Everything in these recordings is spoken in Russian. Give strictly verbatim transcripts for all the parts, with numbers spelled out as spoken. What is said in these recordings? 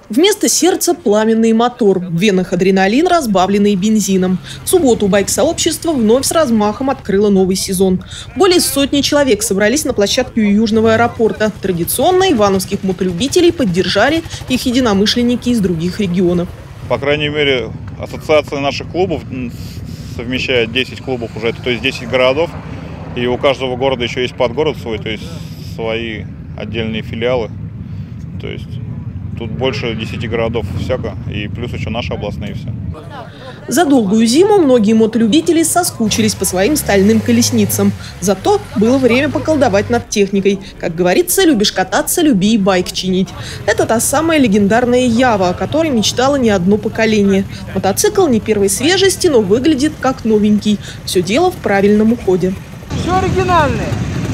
Вместо сердца – пламенный мотор, в венах адреналин, разбавленный бензином. В субботу байк-сообщество вновь с размахом открыло новый сезон. Более сотни человек собрались на площадке у Южного аэропорта. Традиционно ивановских мотолюбителей поддержали их единомышленники из других регионов. По крайней мере, ассоциация наших клубов совмещает десять клубов уже, то есть десять городов. И у каждого города еще есть подгород свой, то есть свои отдельные филиалы. То есть тут больше десяти городов всяко, и плюс еще наши областные все. За долгую зиму многие мотолюбители соскучились по своим стальным колесницам. Зато было время поколдовать над техникой. Как говорится, любишь кататься, люби и байк чинить. Это та самая легендарная Ява, о которой мечтало не одно поколение. Мотоцикл не первой свежести, но выглядит как новенький. Все дело в правильном уходе. Все оригинальное.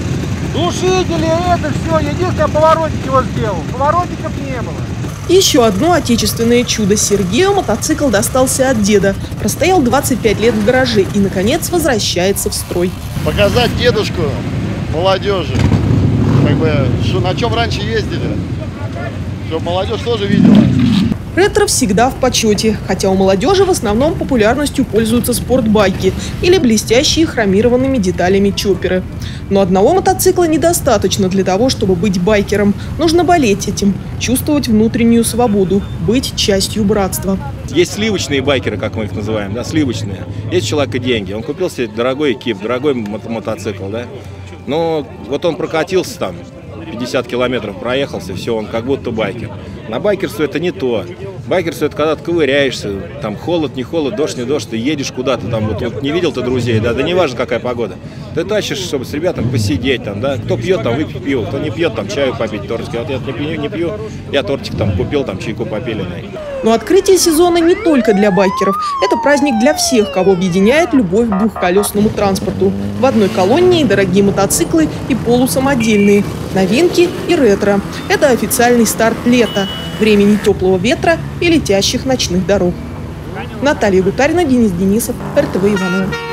Глушители, это все. Единственное, поворотник его сделал. Поворотников не было. Еще одно отечественное чудо Сергею мотоцикл достался от деда. Простоял двадцать пять лет в гараже и, наконец, возвращается в строй. Показать дедушку молодежи, как бы, что, на чем раньше ездили, чтобы молодежь тоже видела. Ретро всегда в почете, хотя у молодежи в основном популярностью пользуются спортбайки или блестящие хромированными деталями чопперы. Но одного мотоцикла недостаточно для того, чтобы быть байкером. Нужно болеть этим, чувствовать внутреннюю свободу, быть частью братства. Есть сливочные байкеры, как мы их называем, да, сливочные. Есть у человека деньги, он купил себе дорогой экип, дорогой мото мотоцикл, да. Но вот он прокатился там, пятьдесят километров проехался, все, он как будто байкер. На байкерство это не то. Байкерство это когда ты ковыряешься, там холод, не холод, дождь, не дождь, ты едешь куда-то, там вот, вот не видел ты друзей, да, да не важно какая погода. Ты тащишь, чтобы с ребятами посидеть там, да, кто пьет, там выпить пиво, кто не пьет, там чаю попить, тортик. Вот я не пью, не пью, я тортик там купил, там чайку попили. Но открытие сезона не только для байкеров. Это праздник для всех, кого объединяет любовь к двухколесному транспорту. В одной колонне и дорогие мотоциклы, и полусамодельные, новинки и ретро. Это официальный старт лета, времени теплого ветра и летящих ночных дорог. Наталья Гутарина, Денис Денисов, эр тэ вэ Иваново.